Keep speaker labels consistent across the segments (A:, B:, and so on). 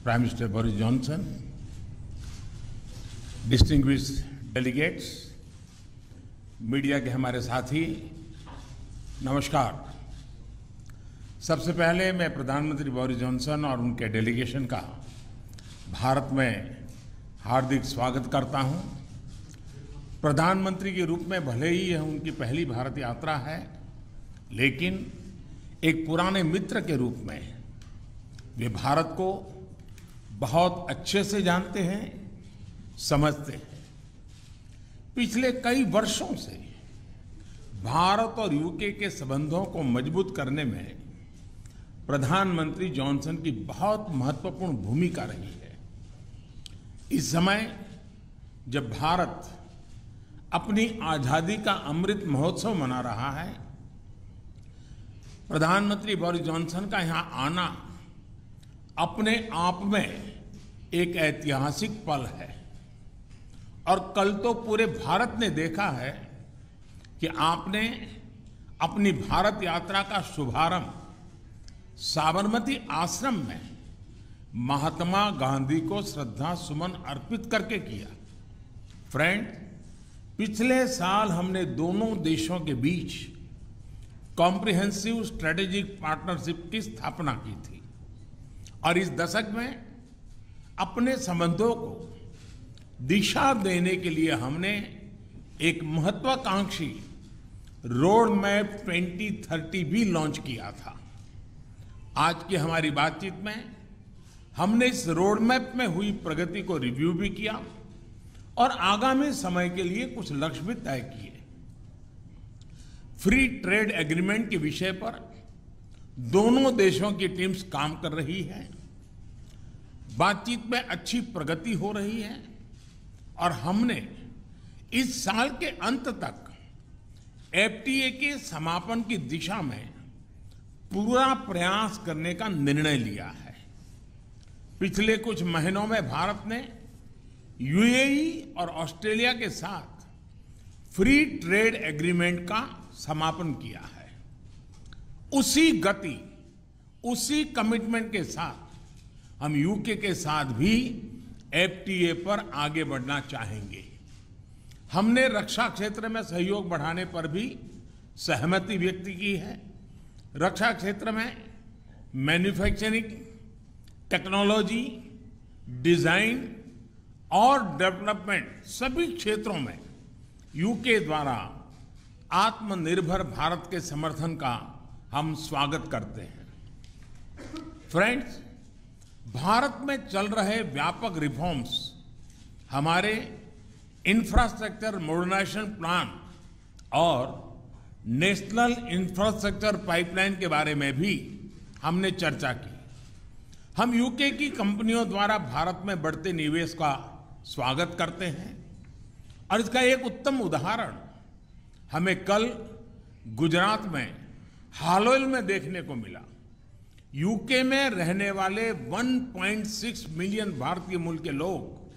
A: Prime Minister Boris Johnson, distinguished delegates, media के हमारे साथी, नमस्कार। सबसे पहले मैं प्रधानमंत्री बोरिस जॉनसन और उनके डेलीगेशन का भारत में हार्दिक स्वागत करता हूं। प्रधानमंत्री के रूप में भले ही यह उनकी पहली भारत यात्रा है, लेकिन एक पुराने मित्र के रूप में वे भारत को बहुत अच्छे से जानते हैं, समझते हैं। पिछले कई वर्षों से भारत और यूके के संबंधों को मजबूत करने में प्रधानमंत्री जॉनसन की बहुत महत्वपूर्ण भूमिका रही है। इस समय जब भारत अपनी आजादी का अमृत महोत्सव मना रहा है, प्रधानमंत्री बोरिस जॉनसन का यहां आना अपने आप में एक ऐतिहासिक पल है। और कल तो पूरे भारत ने देखा है कि आपने अपनी भारत यात्रा का शुभारंभ साबरमती आश्रम में महात्मा गांधी को श्रद्धा सुमन अर्पित करके किया। फ्रेंड, पिछले साल हमने दोनों देशों के बीच कॉम्प्रिहेंसिव स्ट्रेटेजिक पार्टनरशिप की स्थापना की थी और इस दशक में अपने संबंधों को दिशा देने के लिए हमने एक महत्वाकांक्षी रोड मैप 2030 भी लॉन्च किया था। आज की हमारी बातचीत में हमने इस रोड मैप में हुई प्रगति को रिव्यू भी किया और आगामी समय के लिए कुछ लक्ष्य भी तय किए। फ्री ट्रेड एग्रीमेंट के विषय पर दोनों देशों की टीम्स काम कर रही है। बातचीत में अच्छी प्रगति हो रही है और हमने इस साल के अंत तक एफटीए के समापन की दिशा में पूरा प्रयास करने का निर्णय लिया है। पिछले कुछ महीनों में भारत ने यूएई और ऑस्ट्रेलिया के साथ फ्री ट्रेड एग्रीमेंट का समापन किया है। उसी गति, उसी कमिटमेंट के साथ हम यूके के साथ भी एफटीए पर आगे बढ़ना चाहेंगे। हमने रक्षा क्षेत्र में सहयोग बढ़ाने पर भी सहमति व्यक्त की है। रक्षा क्षेत्र में मैन्युफैक्चरिंग, टेक्नोलॉजी, डिजाइन और डेवलपमेंट सभी क्षेत्रों में यूके द्वारा आत्मनिर्भर भारत के समर्थन का हम स्वागत करते हैं। फ्रेंड्स, भारत में चल रहे व्यापक रिफॉर्म्स हमारे इंफ्रास्ट्रक्चर मॉडर्नाइजेशन प्लान और नेशनल इंफ्रास्ट्रक्चर पाइपलाइन के बारे में भी हमने चर्चा की। हम यूके की कंपनियों द्वारा भारत में बढ़ते निवेश का स्वागत करते हैं और इसका एक उत्तम उदाहरण हमें कल गुजरात में हालोल में देखने को मिला। यूके में रहने वाले 1.6 मिलियन भारतीय मूल के लोग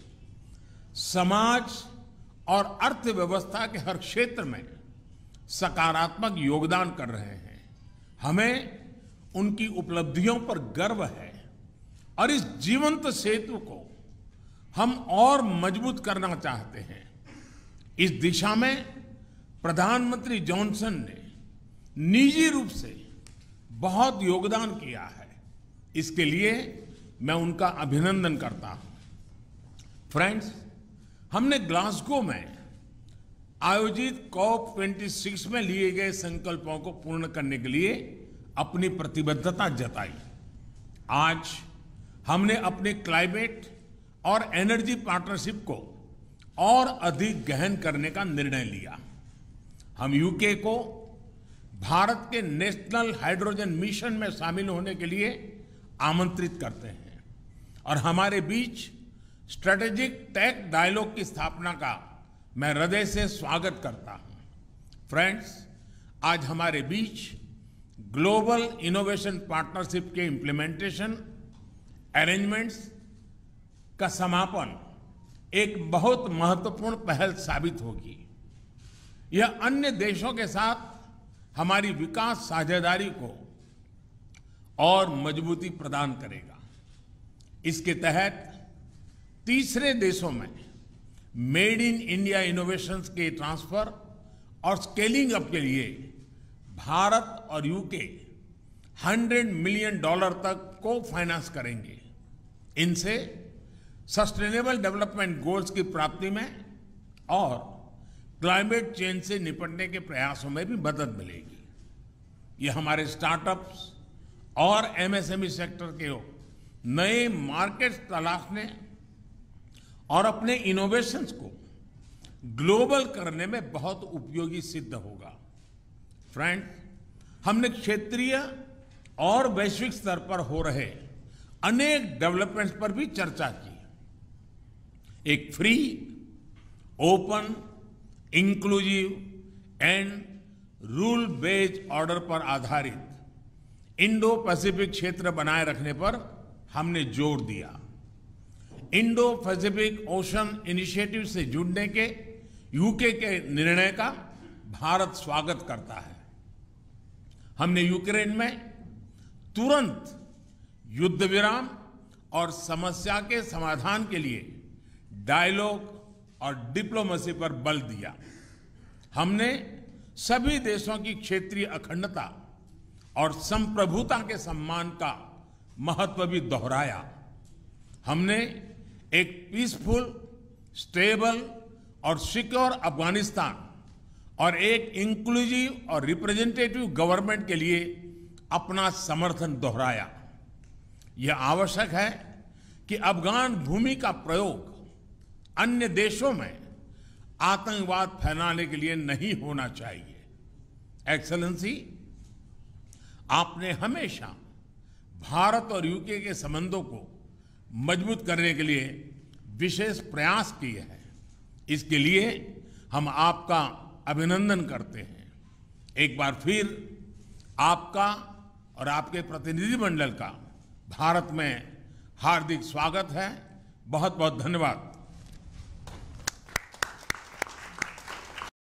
A: समाज और अर्थव्यवस्था के हर क्षेत्र में सकारात्मक योगदान कर रहे हैं। हमें उनकी उपलब्धियों पर गर्व है और इस जीवंत सेतु को हम और मजबूत करना चाहते हैं। इस दिशा में प्रधानमंत्री जॉनसन ने निजी रूप से बहुत योगदान किया है। इसके लिए मैं उनका अभिनंदन करता हूं। फ्रेंड्स, हमने ग्लासगो में आयोजित COP26 में लिए गए संकल्पों को पूर्ण करने के लिए अपनी प्रतिबद्धता जताई। आज हमने अपने क्लाइमेट और एनर्जी पार्टनरशिप को और अधिक गहन करने का निर्णय लिया। हम यूके को भारत के नेशनल हाइड्रोजन मिशन में शामिल होने के लिए आमंत्रित करते हैं और हमारे बीच स्ट्रेटेजिक टेक डायलॉग की स्थापना का मैं हृदय से स्वागत करता हूं। फ्रेंड्स, आज हमारे बीच ग्लोबल इनोवेशन पार्टनरशिप के इम्प्लीमेंटेशन अरेंजमेंट्स का समापन एक बहुत महत्वपूर्ण पहल साबित होगी। यह अन्य देशों के साथ हमारी विकास साझेदारी को और मजबूती प्रदान करेगा। इसके तहत तीसरे देशों में मेड इन इंडिया इनोवेशंस के ट्रांसफर और स्केलिंग अप के लिए भारत और यूके $100 मिलियन तक को फाइनेंस करेंगे। इनसे सस्टेनेबल डेवलपमेंट गोल्स की प्राप्ति में और क्लाइमेट चेंज से निपटने के प्रयासों में भी मदद मिलेगी। ये हमारे स्टार्टअप्स और एमएसएमई सेक्टर के नए मार्केट्स तलाशने और अपने इनोवेशंस को ग्लोबल करने में बहुत उपयोगी सिद्ध होगा। फ्रेंड्स, हमने क्षेत्रीय और वैश्विक स्तर पर हो रहे अनेक डेवलपमेंट्स पर भी चर्चा की। एक free, open, inclusive and rule based order पर आधारित इंडो पैसिफिक क्षेत्र बनाए रखने पर हमने जोर दिया। इंडो पैसिफिक ओशन इनिशिएटिव से जुड़ने के यूके के निर्णय का भारत स्वागत करता है। हमने यूक्रेन में तुरंत युद्ध विराम और समस्या के समाधान के लिए डायलॉग और डिप्लोमेसी पर बल दिया। हमने सभी देशों की क्षेत्रीय अखंडता और संप्रभुता के सम्मान का महत्व भी दोहराया। हमने एक पीसफुल, स्टेबल और सिक्योर अफगानिस्तान और एक इंक्लूसिव और रिप्रेजेंटेटिव गवर्नमेंट के लिए अपना समर्थन दोहराया। यह आवश्यक है कि अफगान भूमि का प्रयोग अन्य देशों में आतंकवाद फैलाने के लिए नहीं होना चाहिए। एक्सेलेंसी, आपने हमेशा भारत और यूके के संबंधों को मजबूत करने के लिए विशेष प्रयास किए हैं। इसके लिए हम आपका अभिनंदन करते हैं। एक बार फिर आपका और आपके प्रतिनिधिमंडल का भारत में हार्दिक स्वागत है। बहुत बहुत धन्यवाद।